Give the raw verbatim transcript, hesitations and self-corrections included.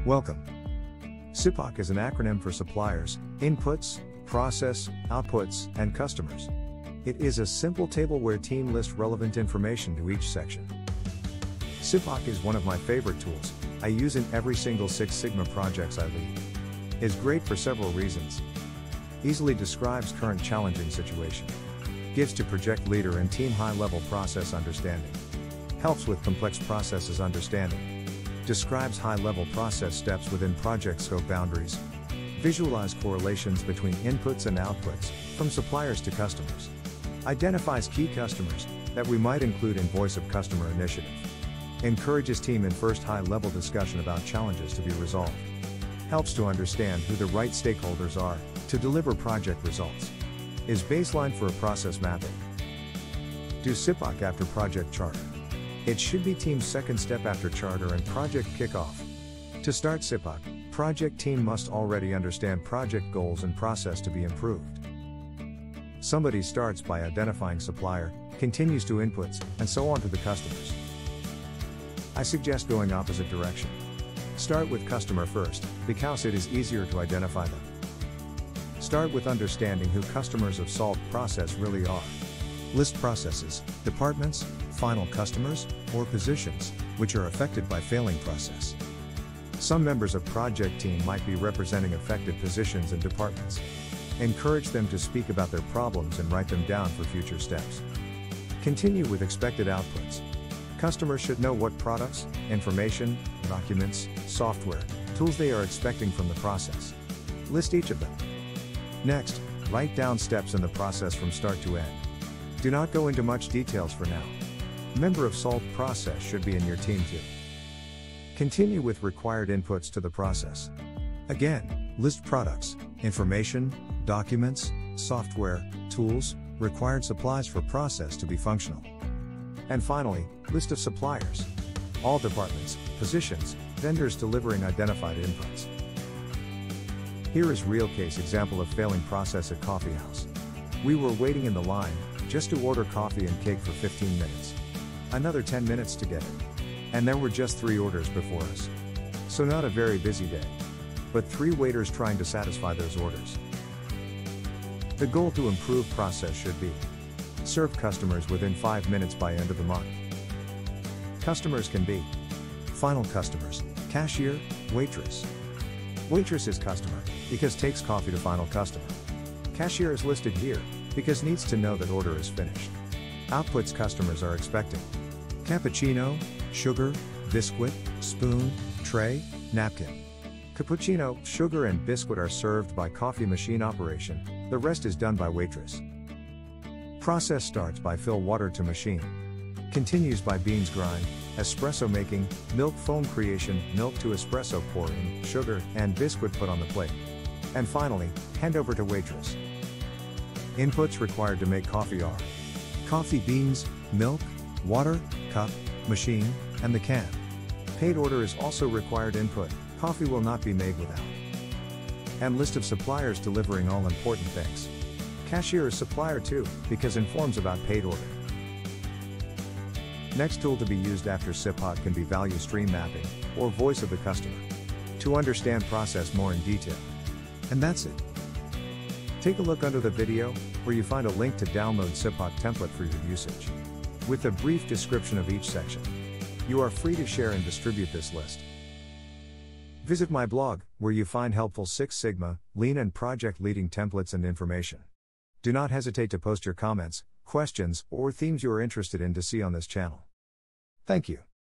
Welcome. S I P O C is an acronym for suppliers, inputs, process, outputs, and customers. It is a simple table where team lists relevant information to each section. S I P O C is one of my favorite tools. I use in every single Six Sigma projects I lead. It's great for several reasons. Easily describes current challenging situation. Gives to project leader and team high-level process understanding. Helps with complex processes understanding. Describes high-level process steps within project scope boundaries. Visualize correlations between inputs and outputs, from suppliers to customers. Identifies key customers, that we might include in voice of customer initiative. Encourages team in first high-level discussion about challenges to be resolved. Helps to understand who the right stakeholders are, to deliver project results. Is baseline for a process mapping. Do S I P O C after project charter. It should be team's second step after charter and project kickoff. To start S I P O C, project team must already understand project goals and process to be improved. Somebody starts by identifying supplier, continues to inputs, and so on to the customers. I suggest going opposite direction. Start with customer first, because it is easier to identify them. Start with understanding who customers of solved process really are. List processes, departments, final customers, or positions, which are affected by failing process. Some members of project team might be representing affected positions and departments. Encourage them to speak about their problems and write them down for future steps. Continue with expected outputs. Customers should know what products, information, documents, software, tools they are expecting from the process. List each of them. Next, write down steps in the process from start to end. Do not go into much details for now. Member of solved process should be in your team too. Continue with required inputs to the process. Again, list products, information, documents, software, tools, required supplies for process to be functional. And finally, list of suppliers. All departments, positions, vendors delivering identified inputs. Here is real case example of failing process at coffee house. We were waiting in the line, just to order coffee and cake for fifteen minutes. Another ten minutes to get it. And there were just three orders before us. So not a very busy day. But three waiters trying to satisfy those orders. The goal to improve process should be: serve customers within five minutes by end of the month. Customers can be: final customers, cashier, waitress. Waitress is customer, because takes coffee to final customer. Cashier is listed here, because needs to know that order is finished. Outputs customers are expecting: cappuccino, sugar, biscuit, spoon, tray, napkin. Cappuccino, sugar and biscuit are served by coffee machine operation, the rest is done by waitress. Process starts by fill water to machine. Continues by beans grind, espresso making, milk foam creation, milk to espresso pouring, sugar and biscuit put on the plate. And finally, hand over to waitress. Inputs required to make coffee are: coffee beans, milk, water, cup, machine, and the can. Paid order is also required input, coffee will not be made without. And list of suppliers delivering all important things. Cashier is supplier too, because informs about paid order. Next tool to be used after S I P O C can be value stream mapping, or voice of the customer. To understand process more in detail. And that's it. Take a look under the video, where you find a link to download S I P O C template for your usage. With a brief description of each section. You are free to share and distribute this list. Visit my blog, where you find helpful Six Sigma, Lean and project leading templates and information. Do not hesitate to post your comments, questions, or themes you are interested in to see on this channel. Thank you.